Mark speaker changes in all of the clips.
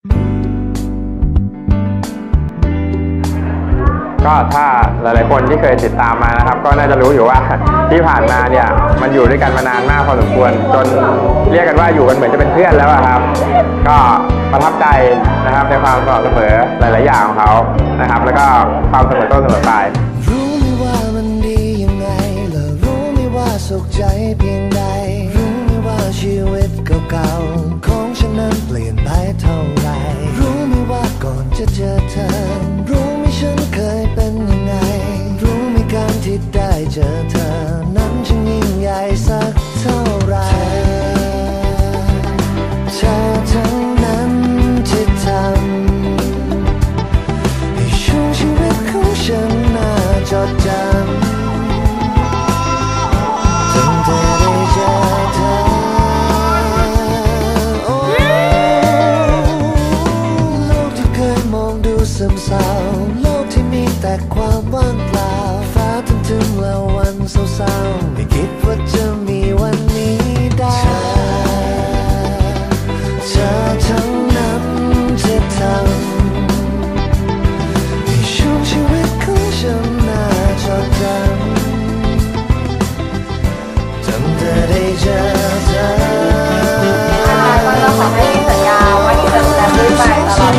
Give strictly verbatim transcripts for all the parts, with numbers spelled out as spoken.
Speaker 1: ก็ถ้าหลายๆคนที่เคยติดตามมานะครับก็น่าจะรู้อยู่ว่าที่ผ่านมาเนี่ยมันอยู่ด้วยกันมานานมากพอสมควรจนเรียกกันว่าอยู่กันเหมือนจะเป็นเพื่อนแล้วครับก็ประทับใจนะครับในความสม่ำเสมอหลายๆอย่างของเขานะครับแล้วก็ความเสมอต้นเสมอปลาย
Speaker 2: รู้ไหมว่ามันดียังไงและรู้ไหมว่าสุขใจเพียงใดรู้ไหมว่าชีวิตเก่าๆของฉันนั้นเปลี่ยนไปเท่าไรรู้ไหมว่าก่อนจะเจอเธอรู้ไหมฉันเคยเป็นยังไงรู้ไหมการที่ได้เจอเธอนั้นช่างยิ่งใหญ่สักเท่าไรเธอทั้งนั้นที่ทำให้ช่วงชีวิตของฉันน่าจดจำตั้งแต่ได้เจอเธอโอ้โลกที่เคยมองดูซึมเศร้าโลกที่มีแต่ความว่างเปล่าฟ้าทึมทึมแล้ววันเศร้าๆไม่คิดว่าจะมีวันนี้ได้เธอทั้งนั้นที่ทำให้ช่วงชีวิตของฉันน่าจดจำตั้งแต่ได้เจอเธอ
Speaker 3: ก็เราขอให้สัญญาว่าที่จะดูแลพี่ไปตลอด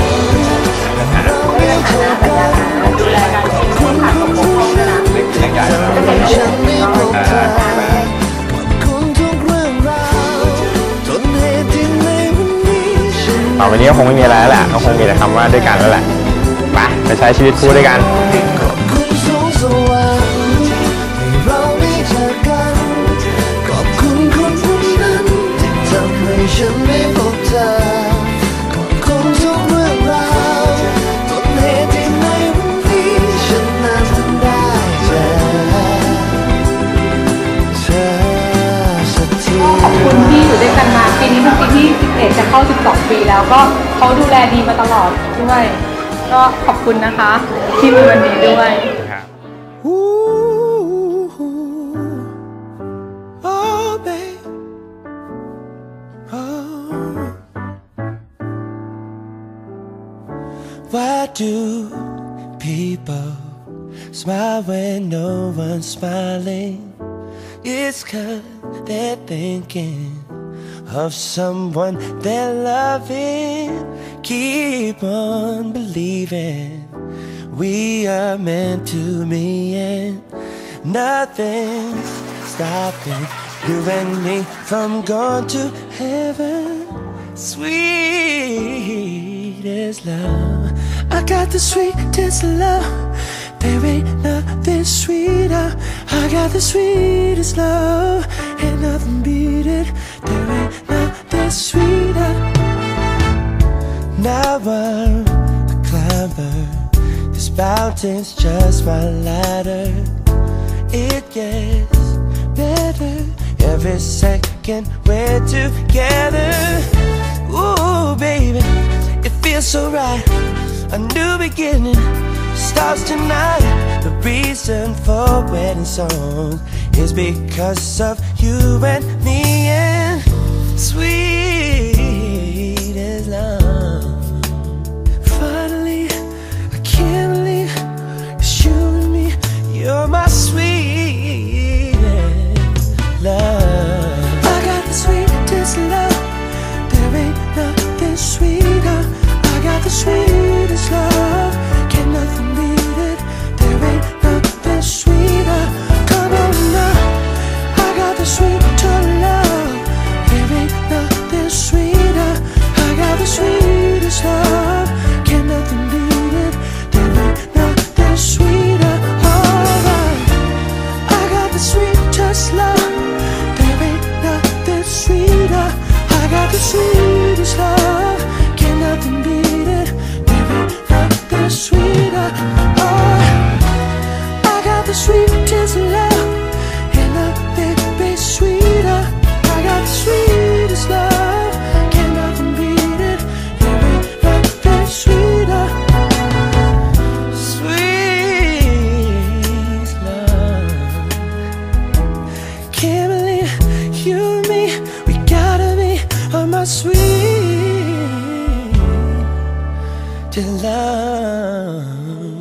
Speaker 3: ไม่มีปัญหานะสัญญานะดูแลกันที่ที่ขาดตกบกพร่องด้วยนะ
Speaker 2: ฉันไม่พบเธอขอบคุณทุกเรื่องราวจนเหตุที่ในวันนี้ฉัน
Speaker 1: ต่อไปนี้ก็คงไม่มีอะไรแล้วแหละก็คงมีแต่คำว่าด้วยกันแล้วแหละไปไปใช้ชีวิตคู่ด้วยกัน
Speaker 2: ขอบคุณสงสวรรค์ให้เราได้เจอกันขอบคุณคนคนนั้นที่ทำให้ฉันได้พบเธอขอบคุณทุกเรื่องราวจนเหตุที่ในวันนี้ฉันนั้นได้เจอเธอสักที
Speaker 3: ขอบคุณที่อยู่ด้วยกันมาปีนี้เป็นปีที่สิบเอ็ดจะเข้าสิบสองปีแล้วก็เขาดูแลดีมาตลอดด้วยก็ขอบคุณนะคะที่มีวันนี้ด้วย
Speaker 2: Why do people smile when no one's smiling? It's 'cause they're thinking of someone they're loving. Keep on believing we are meant to meet, and nothing's stopping you and me from going to heaven. Sweet as love, I got the sweetest love. There ain't nothing sweeter. I got the sweetest love, ain't nothing beat it. There ain't nothing sweeter. Now I'm a climber, this mountain's just my ladder. It gets better every second we're together. Ooh, baby, it feels so right. A new beginning starts tonight. The reason for wedding song is because of you and me, and sweet as love. Finally, I can't believe it's you and me. You're my sweetest love. I got the sweetest love. There ain't nothing sweeter. I got the sweetest love. Can't nothing beat it. There ain't nothing sweeter. Come on now. I got the sweeter love. There ain't nothing sweeter. I got the sweetest love. Can't nothing beat it. There ain't nothing sweeter. Alright. I got the sweetest love. There ain't nothing sweeter. I got the sweetest love. Can't nothing beat it. There ain't nothing sweeter. Oh, I got the sweetest love. Ain't nothing be sweeter. I got the sweetest love. Can't nothing beat it. There ain't nothing sweeter. Sweet love. Can't believe you and me. We gotta be on my sweet to love.